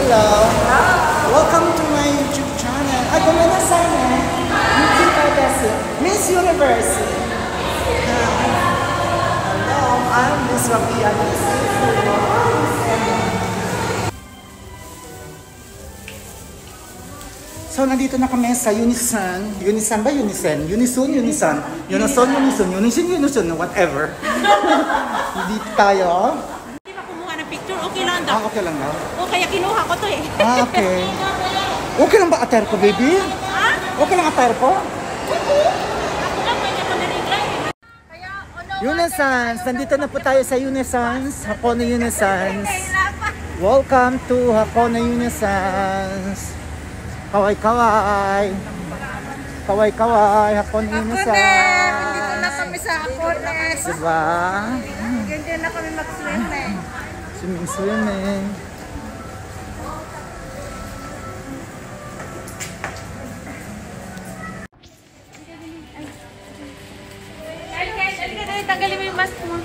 Hello. Welcome to my YouTube channel. Ah, gumana sana. YouTube Odessa. Miss Universe. Hello, I'm Miss Rabia. So, nandito na kami sa Unison. Unison ba? Unison? Unison, Unison. Unison, Unison. Unison, Unison. Whatever. Dito tayo. Hindi ba kumuha ng picture? Okay lang daw. Ah, okay lang daw. O, kaya kinuha ko to eh. Ah, okay. Okay lang ba attire ko, baby? Ha? Okay lang attire ko? Ako lang, kanya ko nariglay. Kaya, Unisons! Nandito na po tayo sa Unisons. Hakona Unisons. Welcome to Hakona Unisons. Kaway-kaway. Kaway-kaway. Hakona Unisons. Nandito na kami sa Hakones. Diba? Ganda na kami mag-swimming. Swimming. Tanggalin mo yung mask mo.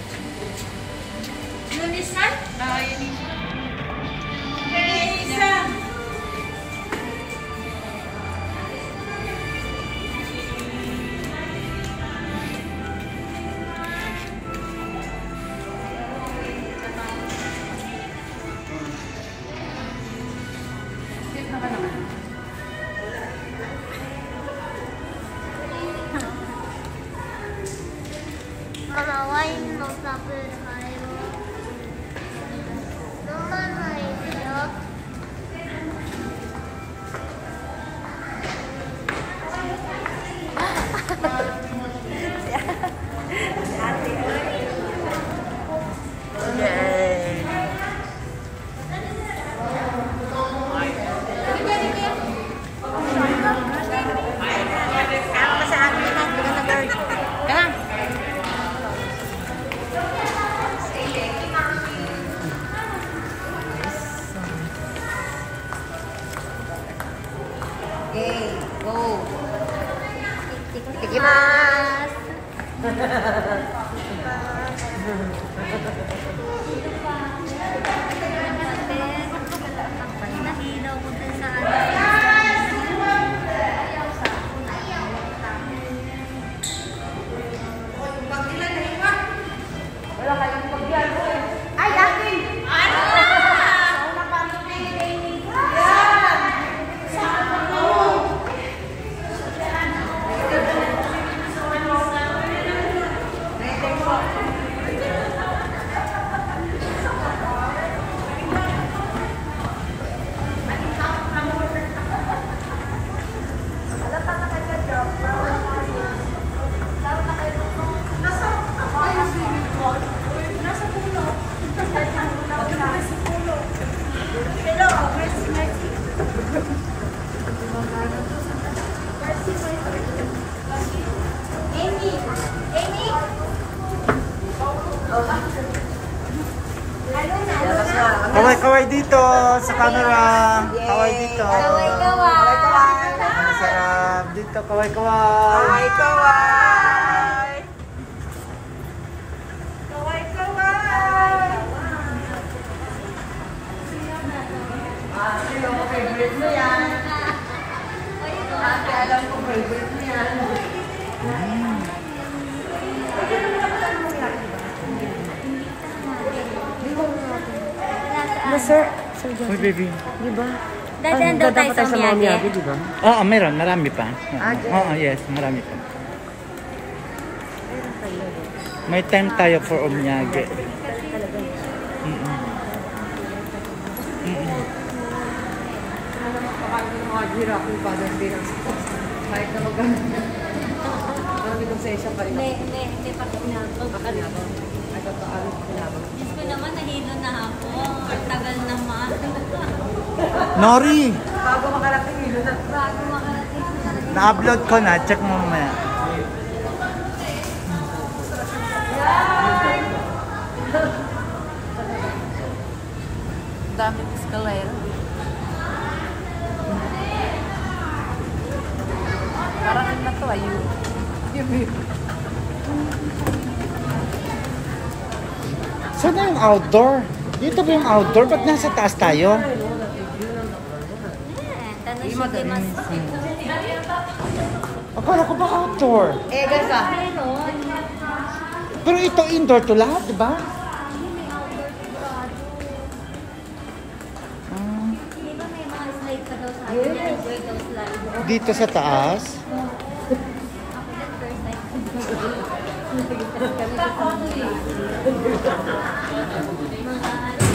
Lunis na? Oo, yun yun. Isa. Mama, why you not stop it? Okay, go. Ikimasu. Nahilaw ko din sa Ay, akin! Kaway-kaway dito sa camera. Kaway dito. Kaway-kaway. Masarap. Dito, kaway-kaway. Kaway-kaway! Kaway-kaway! Sino ko favorite mo yan? Ate, alam ko favorite mo yan. Sir. Uy, baby. Dadaan daw tayo sa Miyagi. Diba? Oo, meron. Marami pa. Oo, yes. Marami pa. May time tayo for Omyage. Kahit na magkano. Marami kong session pa rin ako. Hindi pa kinabang. Ay, totoo. Pinabang. Diyos ko naman, nahilo na ako. Ang tagal naman. Nori! Bago makarating, hilo na. Bago makarating ko talaga. Na-upload ko na. Check mo mamaya. Daming escalera. Parang ano na to, ayun. Saan na yung outdoor? Dito ba yung outdoor? Ba't nasa taas tayo? Akala ko ba outdoor? Eh, guys ah. Pero ito indoor to lahat, di ba? Di ba may mga slide pa daw sa akin? Na-enjoy daw slide. Dito sa taas. Ako din first time. Mga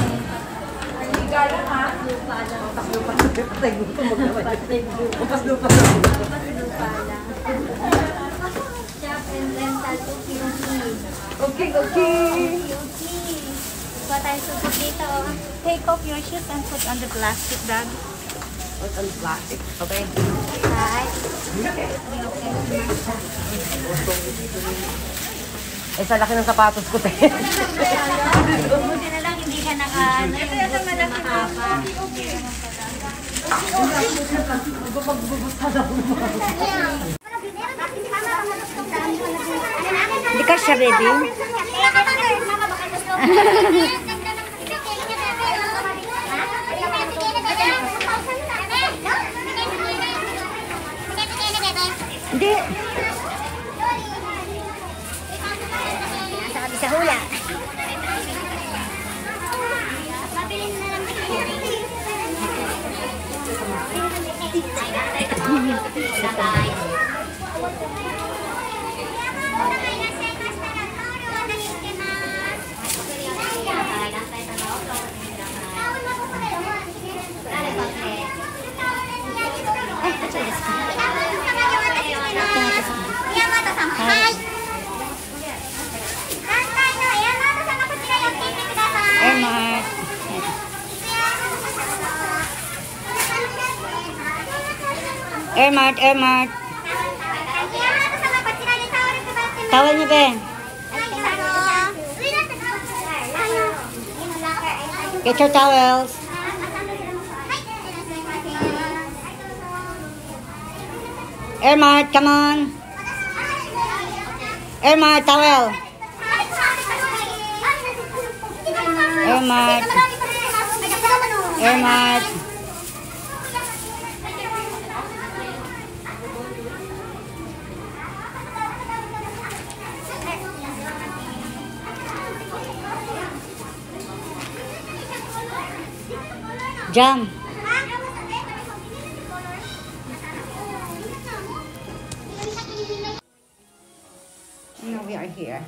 lupa lang. Patay gusto maglaban. Upas lupa. Lupa lang. Shop and rental to Okay, okay. Kuha tayo sa dito. Take off your shoes and put on the plastic bag. What's on plastic? Okay. Right. Eh, sa laki ng sapatos ko, te. Buti na lang hindi ka naka mahaba. Hindi ka siya ready? Hindi. Sabi sa hula. Ermart, Ermart. Tawal niyo ba? Get your towels. Ermart, come on. Ermart, towel. Ermart. Ermart. Jam. Now we are here.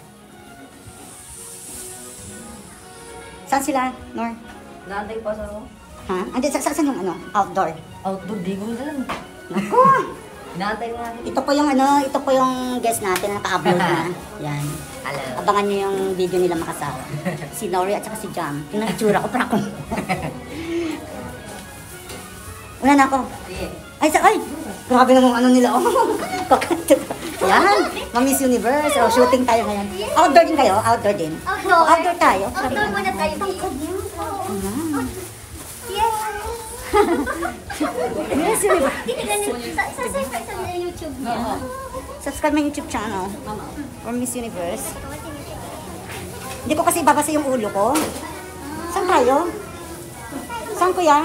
Saan sila, Nor? Naantay pa sa ako. Ha? Andiyan, saan yung ano? Outdoor. Outdoor, di ko na lang. Naku! Naantay ko nga. Ito po yung guest natin na naka-upload na. Yan. Hello. Abangan niyo yung video nila makasawa. Si Nori at saka si Jam. Yung itsura ko, para akong... Una na ako. Sige. Ay! Grabe namang ano nila. Oh. Yan. Miss Universe. Oh, shooting tayo ngayon. Outdoor din kayo? Outdoor din? Outdoor tayo? Outdoor muna tayo dito. Miss Universe. Sa YouTube niya. Subscribe my YouTube channel. Or Miss Universe. Hindi ko kasi babasa yung ulo ko. Saan tayo? Saan kuya?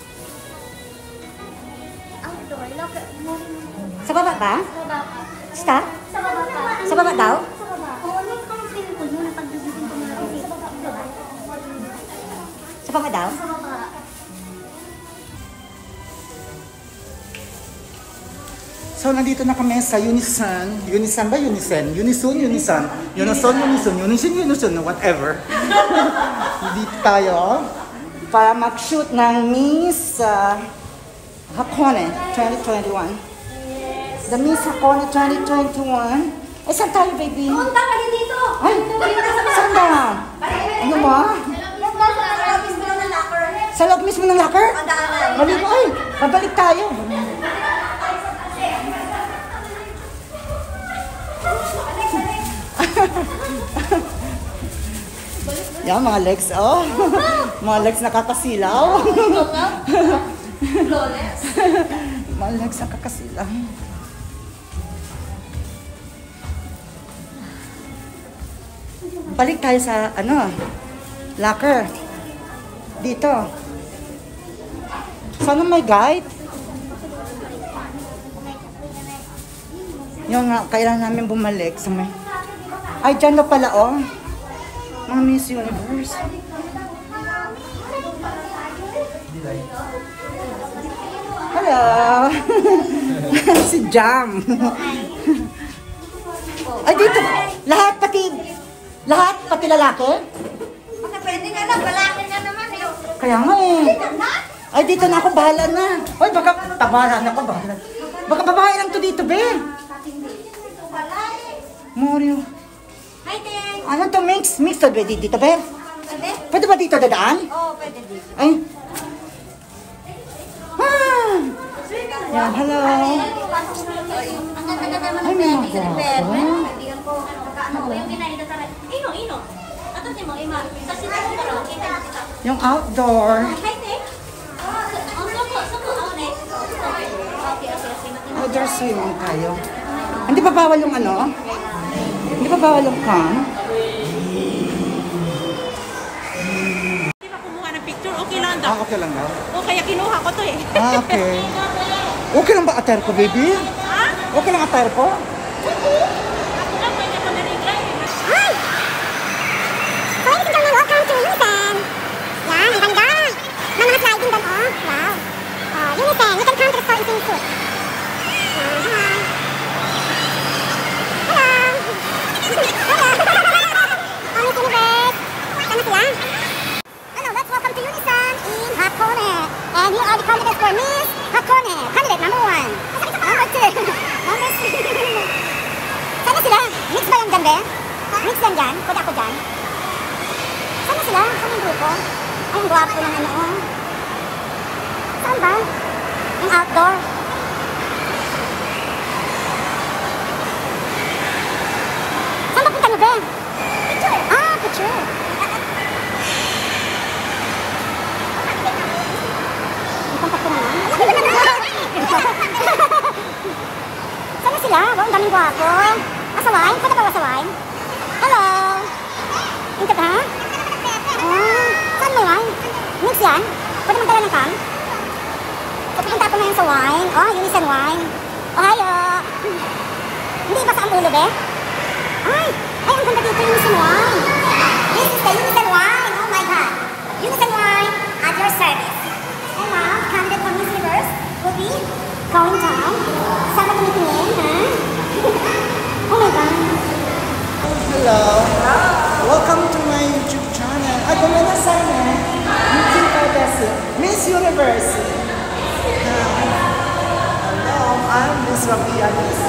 Outdoor. Locker. Sa baba ba? Sa baba. Stop? Sa baba pa. Sa baba daw? Sa baba. Oo, ano yung pang swimming pool mo na pag-visitin ko na rin? Sa baba. Sa baba daw? Sa baba. So, nandito na kami sa Unison. Unison ba? Unison? Unison, Unison. Unison, Unison. Unison, Unison. Whatever. Dito tayo para mag-shoot ng Miss Hakone 2021. The Miss Hakone 2021. Eh, saan tayo, baby? Punta kayo dito! Ay, saan ba? Ano ba? Sa loob mismo ng locker? Balik ko, ay, babalik tayo. Yan, mga legs, oh. Mga legs nakakasilaw. Mga legs nakakasilaw. Balik tayo sa, locker. Dito. Sana may guide. Yung nga, kailangan namin bumalik sa may... Ay, dyan na pala, oh. Mga Miss Universe. Hello! Si Jam. Ay, dito. Lahat, pati lalaki? Baka pwede nga lang, balaki nga naman eh. Kaya nga eh. Ay, dito na ako, bahala na. Ay, baka tabaran ako, bahala. Baka babae lang to dito, be. Mario. Hi, Ting! Ano to, mix? Mix to, be, dito, be. Pwede? Pwede ba dito dadaan? Oo, pwede dito. Ay. Ah. Yan, hello. Ang ganda naman Ay, ng mga baby sa Rebel. gwapo. Kaibigan ko, ano ko, yung kinain na taray. Ino. Ato si mo, Ima. Sa sila ko taro, kita. Yung outdoor. Hi, Ting! Ang suko, ako next. Okay. Outdoor swimming tayo. Hindi pa bawal yung ano? Hindi pa bawal yung cam? Hindi ba kumuha ng picture? Okay lang daw. Okay lang daw. O kaya kinuha ko to eh. Okay. Okay lang ba attire ko, baby? Ha? Okay lang attire ko? Ako lang, kaya ako narigla eh. Hi! So, ladies and gentlemen, welcome to Unison. Yan, ang ganda. May mga sliding doon, oh. Wow. Unison, you can come to the store in swimsuit. Hi. Hello. Hello. Miss Universe. Sana sila? Hello, let's welcome to Unison in Hakone. And here are the candidates for Miss Hakone. Candidate number 1. Number 2. Number 3. Sana sila? Mix ba yan dyan, be? Mix yan dyan? Pwede ako dyan? Sana sila? Saan yung grupo? Ay, ang gwapo ng ano, oh. Saan ba? Yung outdoor. Saan ba punta nyo, be? Picture. Ah, picture. Ang kontak ko naman. Sana sila? Wow, ang daming gwapo. Asaway? Pwede ba asaway? Hello! Yung ka ba? Oh, saan may wine? Mix yan? Pwede magdala ng cam? So, pupunta ako ngayon sa wine. Oh, Unison wine. Oh, hayo! Hindi ba sa ang ulo, be? Ay, ang ganda dito, Unison wine. This is the Unison wine. Oh my God. Unison wine at your service. And now, candidate for Miss Universe will be going down. Sama tumitingin, ha? Oh my God. Hello. Welcome to my YouTube channel. Ay, gumana sana. Meeting Kardashian. Miss Universe. Hello, I'm Miss Rabia.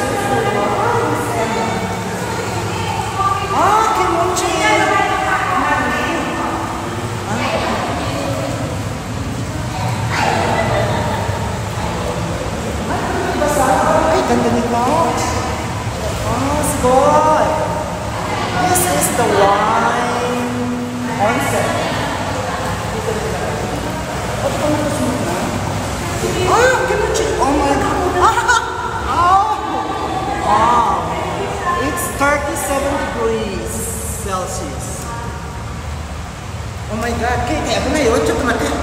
Ah, Kimochi. Ay, ganda nito. Oh, it's good. This is the wine onsen. Ah, kimchi. Oh my God. Oh. It's 37 degrees Celsius. Oh my God. Kaya ako na yun. Tsaka mati.